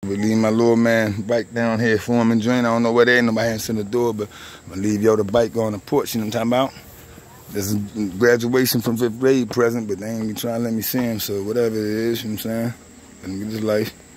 We leave my little man bike down here for him and join. I don't know where they ain't nobody answering the door, but I'm gonna leave y'all the bike on the porch, you know what I'm talking about? This is graduation from 5th grade present, but they ain't be trying to let me see him, so whatever it is, you know what I'm saying? Let me get this life.